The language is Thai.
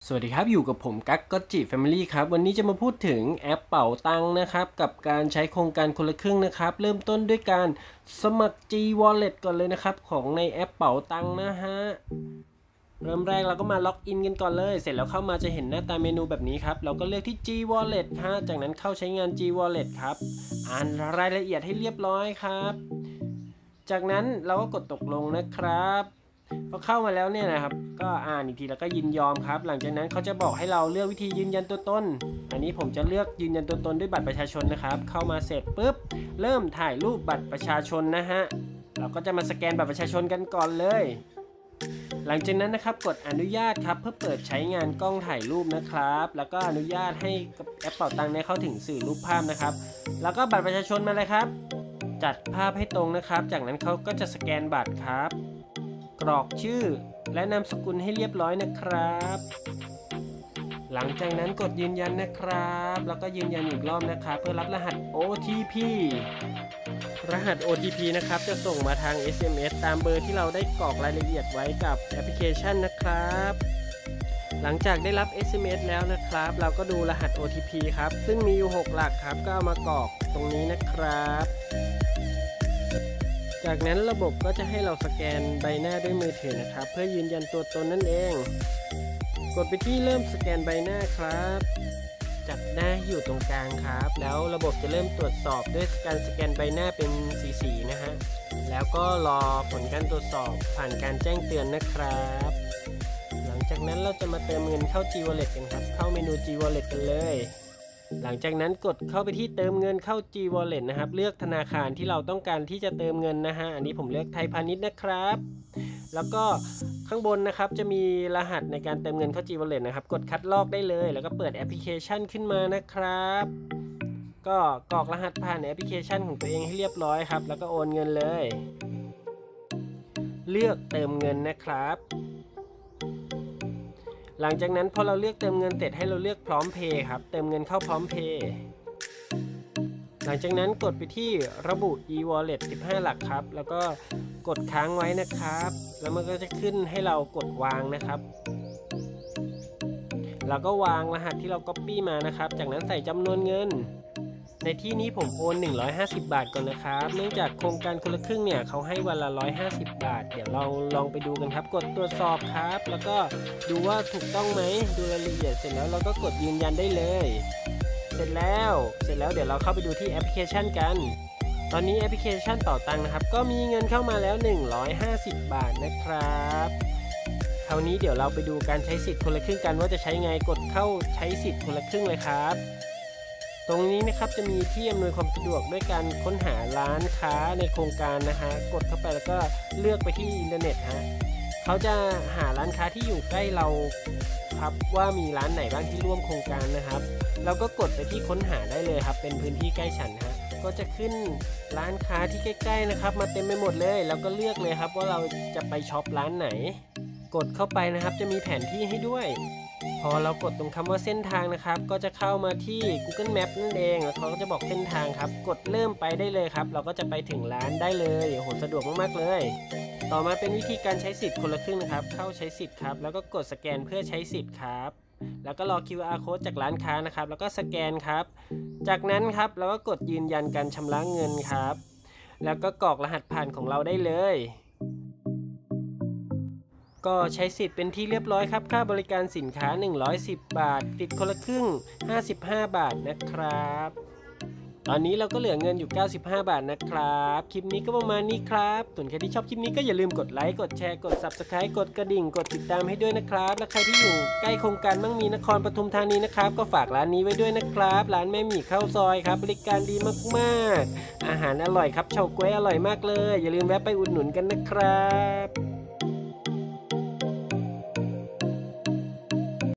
สวัสดีครับอยู่กับผมกั๊กก็จิแฟมิลี่ครับวันนี้จะมาพูดถึงแอปเป๋าตังค์นะครับกับการใช้โครงการคนละครึ่งนะครับเริ่มต้นด้วยการสมัคร G Wallet ก่อนเลยนะครับของในแอปเป๋าตังค์นะฮะเริ่มแรกเราก็มาล็อกอินกันก่อนเลยเสร็จแล้วเข้ามาจะเห็นหน้าตาเมนูแบบนี้ครับเราก็เลือกที่ G Wallet ฮะจากนั้นเข้าใช้งาน G Wallet ครับอ่านรายละเอียดให้เรียบร้อยครับจากนั้นเราก็กดตกลงนะครับพอเข้ามาแล้วเนี่ยนะครับก็อ่านอีกทีแล้วก็ยินยอมครับหลังจากนั้นเขาจะบอกให้เราเลือกวิธียืนยันตัวตนอันนี้ผมจะเลือกยืนยันตัวตนด้วยบัตรประชาชนนะครับเข้ามาเสร็จปุ๊บเริ่มถ่ายรูปบัตรประชาชนนะฮะเราก็จะมาสแกนบัตรประชาชนกันก่อนเลยหลังจากนั้นนะครับกดอนุญาตครับเพื่อเปิดใช้งานกล้องถ่ายรูปนะครับแล้วก็อนุญาตให้แอปเป๋าตังค์เข้าถึงสื่อรูปภาพนะครับแล้วก็บัตรประชาชนมาเลยครับจัดภาพให้ตรงนะครับจากนั้นเขาก็จะสแกนบัตรครับกรอกชื่อและนามสกุลให้เรียบร้อยนะครับหลังจากนั้นกดยืนยันนะครับแล้วก็ยืนยันอีกรอบนะครับเพื่อรับรหัส OTP รหัส OTP นะครับจะส่งมาทาง SMS ตามเบอร์ที่เราได้กรอกรายละเอียดไว้กับแอปพลิเคชันนะครับหลังจากได้รับ SMS แล้วนะครับเราก็ดูรหัส OTP ครับซึ่งมีอยู่6หลักครับก็เอามากรอกตรงนี้นะครับจากนั้นระบบก็จะให้เราสแกนใบหน้าด้วยมือถือนะครับเพื่อยืนยันตัวตนนั่นเองกดไปที่เริ่มสแกนใบหน้าครับจัดหน้าอยู่ตรงกลางครับแล้วระบบจะเริ่มตรวจสอบด้วยการสแกนใบหน้าเป็นสีนะฮะแล้วก็รอผลการตรวจสอบผ่านการแจ้งเตือนนะครับหลังจากนั้นเราจะมาเติมเงินเข้า G Wallet กันครับเข้าเมนู G Wallet กันเลยหลังจากนั้นกดเข้าไปที่เติมเงินเข้า G Wallet นะครับเลือกธนาคารที่เราต้องการที่จะเติมเงินนะฮะอันนี้ผมเลือกไทยพาณิชย์นะครับแล้วก็ข้างบนนะครับจะมีรหัสในการเติมเงินเข้า G Wallet นะครับกดคัดลอกได้เลยแล้วก็เปิดแอปพลิเคชันขึ้นมานะครับก็กรอกรหัสผ่านแอปพลิเคชันของตัวเองให้เรียบร้อยครับแล้วก็โอนเงินเลยเลือกเติมเงินนะครับหลังจากนั้นพอเราเลือกเติมเงินเสร็จให้เราเลือกพร้อมเพย์ครับเติมเงินเข้าพร้อมเพย์หลังจากนั้นกดไปที่ระบุ e-wallet 15 หลักครับแล้วก็กดค้างไว้นะครับแล้วมันก็จะขึ้นให้เรากดวางนะครับแล้วก็วางรหัสที่เรา Copy มานะครับจากนั้นใส่จำนวนเงินในที่นี้ผมโอน150 บาทก่อนนะครับเนื่องจากโครงการคนละครึ่งเนี่ยเขาให้วันละ150 บาทเดี๋ยวเราลองไปดูกันครับกดตรวจสอบครับแล้วก็ดูว่าถูกต้องไหมดูรายละเอียดเสร็จแล้วเราก็กดยืนยันได้เลยเสร็จแล้วเดี๋ยวเราเข้าไปดูที่แอปพลิเคชันกันตอนนี้แอปพลิเคชันเป๋าตังค์นะครับก็มีเงินเข้ามาแล้ว150 บาทนะครับคราวนี้เดี๋ยวเราไปดูการใช้สิทธิ์คนละครึ่งกันว่าจะใช้ไงกดเข้าใช้สิทธิ์คนละครึ่งเลยครับตรงนี้นะครับจะมีที่อำนวยความสะดวกด้วยการค้นหาร้านค้าในโครงการนะฮะกดเข้าไปแล้วก็เลือกไปที่อินเทอร์เน็ตฮะเขาจะหาร้านค้าที่อยู่ใกล้เราครับว่ามีร้านไหนบ้างที่ร่วมโครงการนะครับเราก็กดไปที่ค้นหาได้เลยครับเป็นพื้นที่ใกล้ฉันฮะก็จะขึ้นร้านค้าที่ใกล้ๆนะครับมาเต็มไปหมดเลยแล้วก็เลือกเลยครับว่าเราจะไปช็อปร้านไหนกดเข้าไปนะครับจะมีแผนที่ให้ด้วยพอเรากดตรงคำว่าเส้นทางนะครับก็จะเข้ามาที่ Google Map นั่นเองแล้วเขาก็จะบอกเส้นทางครับกดเริ่มไปได้เลยครับเราก็จะไปถึงร้านได้เลยโหสะดวกมากๆเลยต่อมาเป็นวิธีการใช้สิทธิ์คนละครึ่งนะครับเข้าใช้สิทธิ์ครับแล้วก็กดสแกนเพื่อใช้สิทธิ์ครับแล้วก็รอ QR code จากร้านค้านะครับแล้วก็สแกนครับจากนั้นครับเราก็กดยืนยันการชำระเงินครับแล้วก็กรอกรหัสผ่านของเราได้เลยก็ใช้สิทธิ์เป็นที่เรียบร้อยครับค่าบริการสินค้า110 บาทติดคนละครึ่ง55 บาทนะครับตอนนี้เราก็เหลือเงินอยู่95 บาทนะครับคลิปนี้ก็ประมาณนี้ครับส่วนใครที่ชอบคลิปนี้ก็อย่าลืมกดไลค์กดแชร์กด Subscribe กดกระดิ่งกดติดตามให้ด้วยนะครับและใครที่อยู่ใกล้โครงการมั่งมีนครปทุมธานีนะครับก็ฝากร้านนี้ไว้ด้วยนะครับร้านแม่หมี่ข้าวซอยครับบริการดีมากๆอาหารอร่อยครับเฉาก๊วยอร่อยมากเลยอย่าลืมแวะไปอุดหนุนกันนะครับ